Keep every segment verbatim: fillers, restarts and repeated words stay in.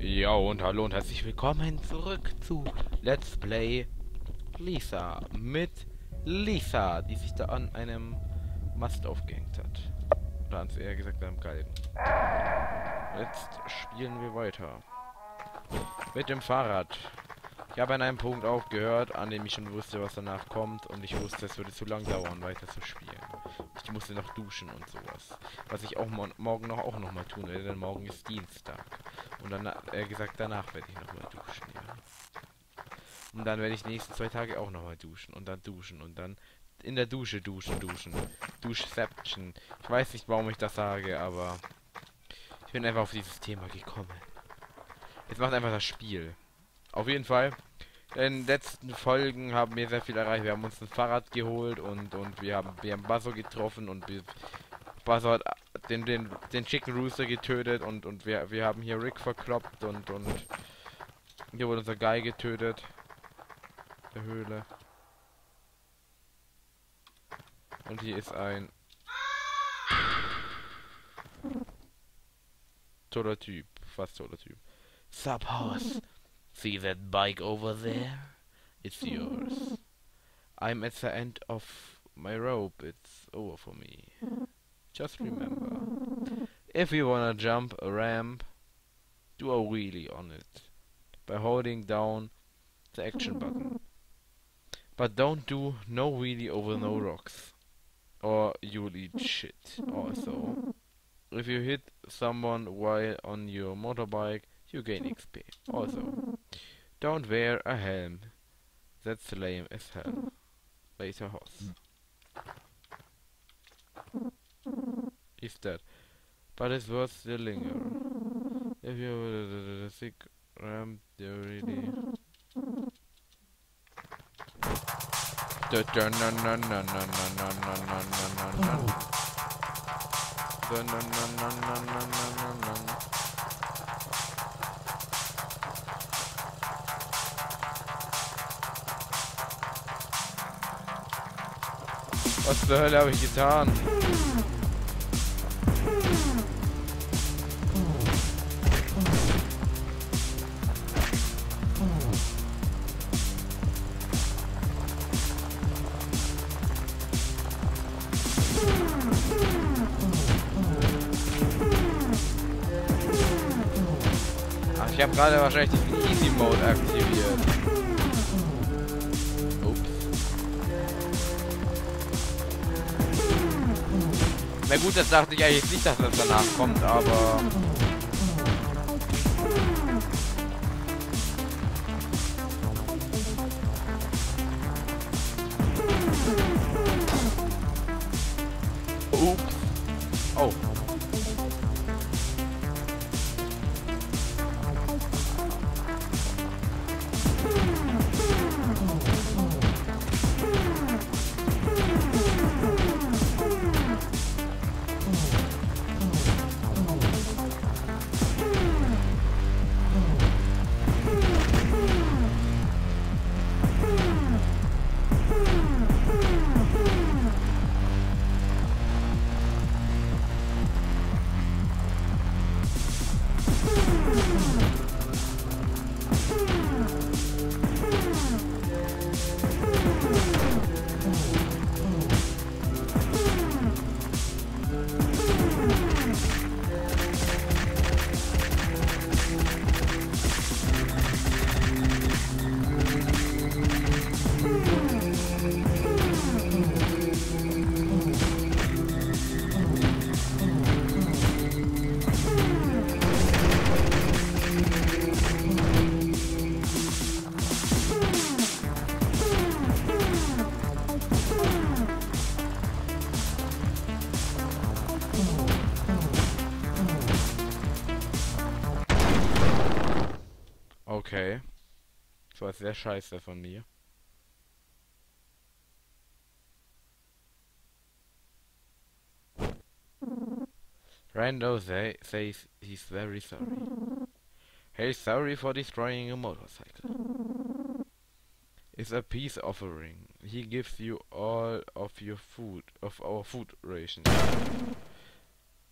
Ja, und hallo und herzlich willkommen zurück zu Let's Play Lisa mit Lisa, die sich da an einem Mast aufgehängt hat. Oder ans eher gesagt an einem Galgen. Jetzt spielen wir weiter. Mit dem Fahrrad. Ich habe an einem Punkt aufgehört, an dem ich schon wusste, was danach kommt, und ich wusste, es würde zu lang dauern, weiter zu spielen. Ich musste noch duschen und sowas. Was ich auch mo morgen noch auch noch mal tun werde, denn morgen ist Dienstag. Und dann, äh, gesagt, danach werde ich noch mal duschen, ja. Und dann werde ich die nächsten zwei Tage auch noch mal duschen und dann duschen und dann in der Dusche duschen, duschen. Duschception. Ich weiß nicht, warum ich das sage, aber ich bin einfach auf dieses Thema gekommen. Jetzt macht einfach das Spiel. Auf jeden Fall. In den letzten Folgen haben wir sehr viel erreicht. Wir haben uns ein Fahrrad geholt und und wir haben wir haben Basso getroffen und wir, Basso hat den den den Chicken Rooster getötet und und wir wir haben hier Rick verkloppt und und hier wurde unser Guy getötet. Der Höhle. Und hier ist ein toller Typ, fast toller Typ. Subhouse. See that bike over there? It's yours. I'm at the end of my rope. It's over for me. Just remember. If you wanna jump a ramp, do a wheelie on it. By holding down the action button. But don't do no wheelie over no rocks. Or you'll eat shit. Also. If you hit someone while on your motorbike, you gain X P. Also. Don't wear a helm. That's lame as hell. Later house. He's dead. But it's worth the linger. If you were the sick ramp, you really. Was zur Hölle habe ich getan? Ach, ich habe gerade wahrscheinlich den Easy Mode aktiviert. Na gut, das dachte ich eigentlich nicht, dass das danach kommt, aber... Ups. Oh. Okay. Das war sehr scheiße von mir. Rando say, says he's very sorry. Hey, sorry for destroying a motorcycle. It's a peace offering. He gives you all of your food, of our food rations.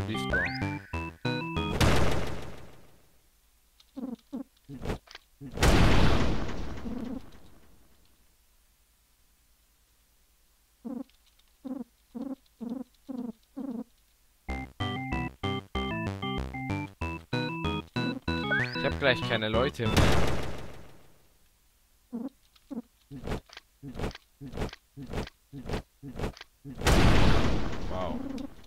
Beastbar. Ich habe gleich keine Leute mehr. Wow.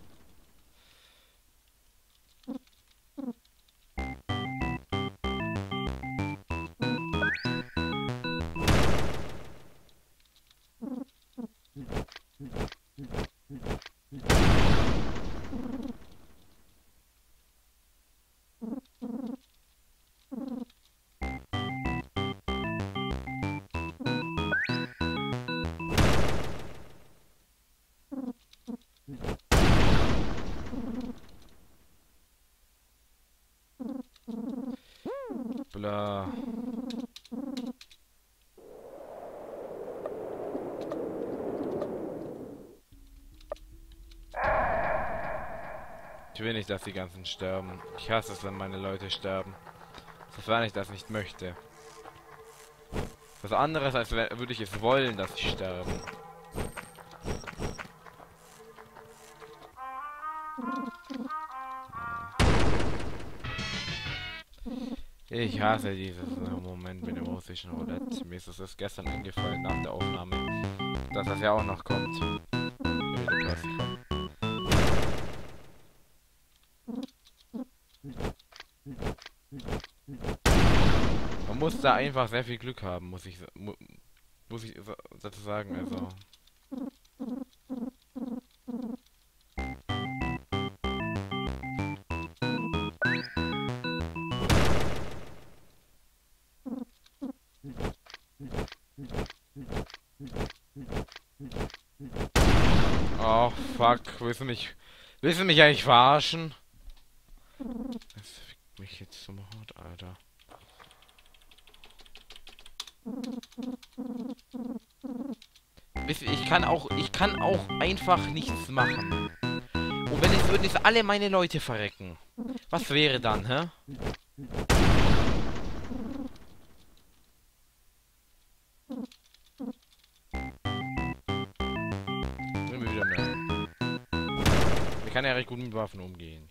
Bla. Ich will nicht, dass die ganzen sterben. Ich hasse es, wenn meine Leute sterben. Sofern ich das nicht möchte. Was anderes, als würde ich es wollen, dass sie sterben. Ich hasse dieses Moment mit dem russischen Roulette. Mir ist es erst gestern eingefallen nach der Aufnahme, dass das ja auch noch kommt. Man muss da einfach sehr viel Glück haben, muss ich mu muss ich dazu sagen, also. Oh, fuck. Willst du mich... Willst du mich eigentlich verarschen? Das fickt mich jetzt zum Hort, Alter. Ich kann auch... Ich kann auch einfach nichts machen. Und wenn jetzt würden jetzt alle meine Leute verrecken. Was wäre dann, hä? Ich kann ja recht gut mit Waffen umgehen.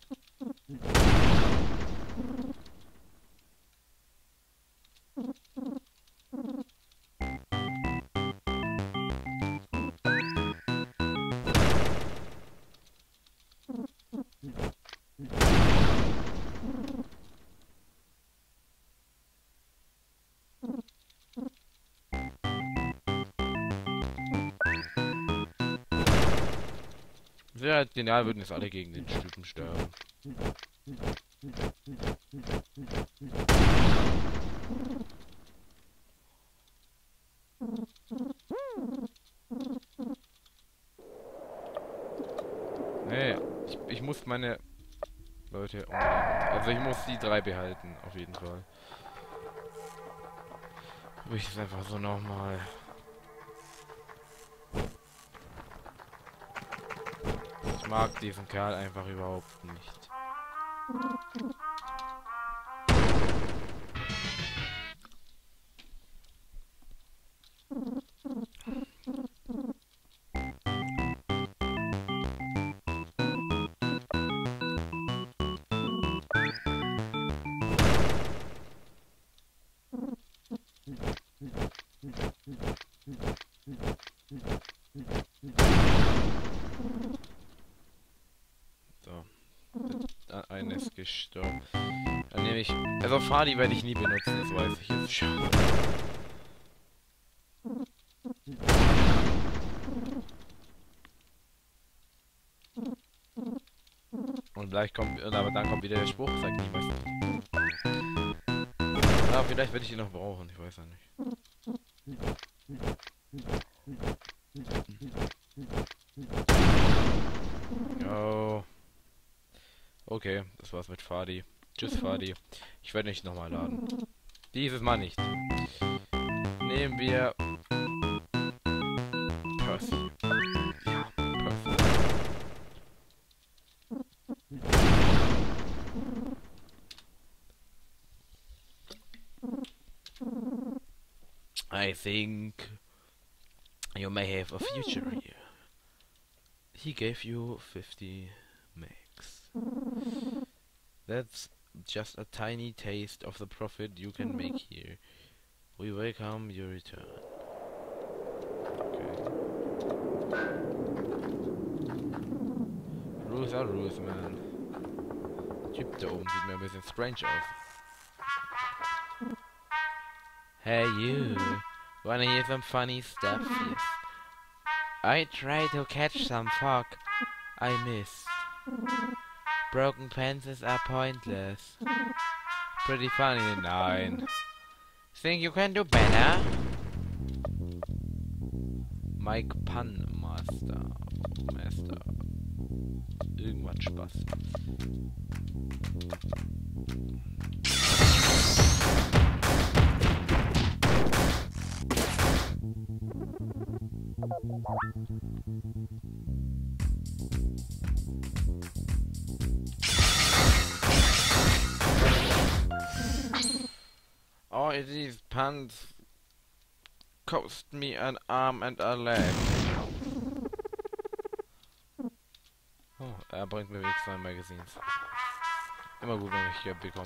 Sehr genial, würden jetzt alle gegen den Typen sterben. Nee, ich, ich muss meine Leute unbedingt. Also ich muss die drei behalten, auf jeden Fall. Aber ich es einfach so nochmal. Ich mag diesen Kerl einfach überhaupt nicht. So. Eine ist gestorben. Dann nehme ich... Also Fadi werde ich nie benutzen, das weiß ich jetzt schon. Und gleich kommt... Aber dann kommt wieder der Spruch, sagt nie, weiß nicht. Aber vielleicht werde ich ihn noch brauchen, ich weiß ja nicht. Oh. Okay, das war's mit Fadi. Tschüss, Fadi. Ich werde nicht nochmal laden. Dieses Mal nicht. Nehmen wir... Percy. Ja, Percy. I think you may have a future here. He gave you fifty megs. That's just a tiny taste of the profit you can make here. We welcome your return. Okay. Ruth are Ruth, man. Typ da oben sieht mir ein bisschen strange aus. Hey you, wanna hear some funny stuff? Yes. I tried to catch some fog. I missed. Broken pencils are pointless. Pretty funny, nine. Think you can do better? Mike Pun Master. Master. Irgendwas Spaß. Oh, these puns cost me an arm and a leg. Oh, er bringt mir wenigstens zwei Magazines. Immer gut, wenn ich hier bekomme.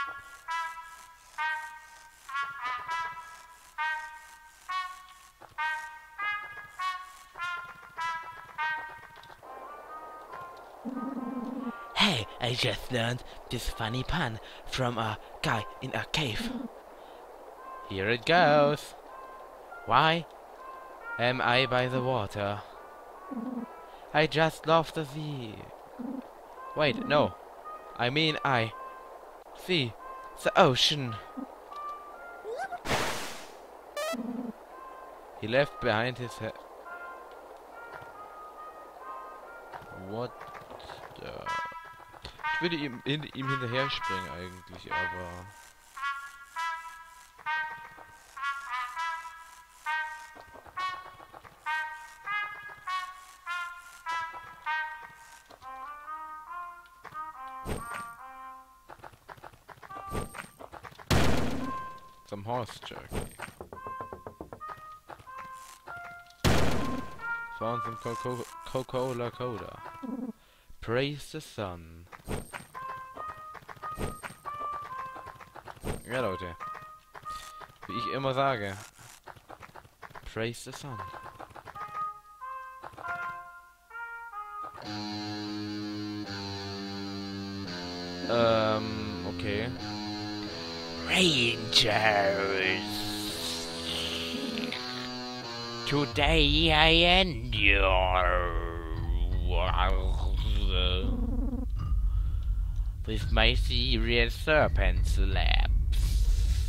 Hey, I just learned this funny pun from a guy in a cave. Here it goes. Why am I by the water? I just love the sea. Wait, no. I mean I see the ocean. He left behind his head. What the... Ich würde ihm, in, ihm hinterher springen eigentlich, aber... Some horse jerky. Found some Coca- Coca-Cola Coda. Praise the sun. Ja, Leute. Wie ich immer sage. Praise the sun. Ähm, okay. Rangers. Today I end your with my serious serpent slaps.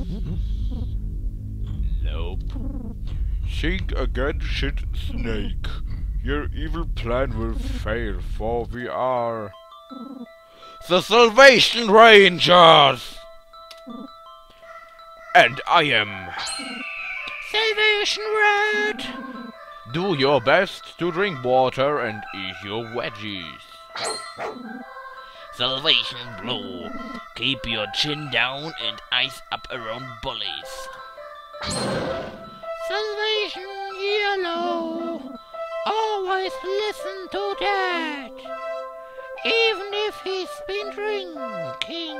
Nope. Think again, shit snake. Your evil plan will fail, for we are the Salvation Rangers! And I am Salvation Red! Do your best to drink water and eat your veggies. Salvation Blue, keep your chin down and eyes up around bullies. Salvation Yellow, always listen to Dad, even if he's been drinking.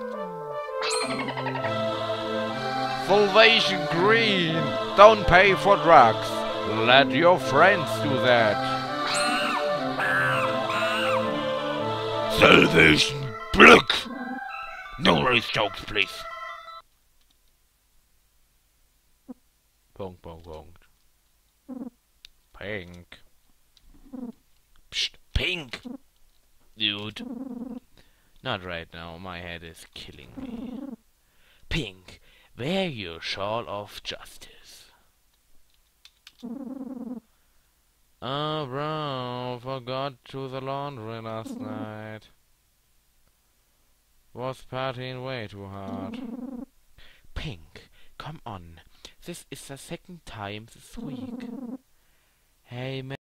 Salvation Green, don't pay for drugs. Let your friends do that. Salvation Black! No race jokes, please. Punkt, Punkt, Punkt. Pink. Psst, pink! Dude. Not right now, my head is killing me. Pink, wear your shawl of justice. Oh, bro, forgot to the laundry last night. Was partying way too hard. Pink, come on. This is the second time this week. Hey, man.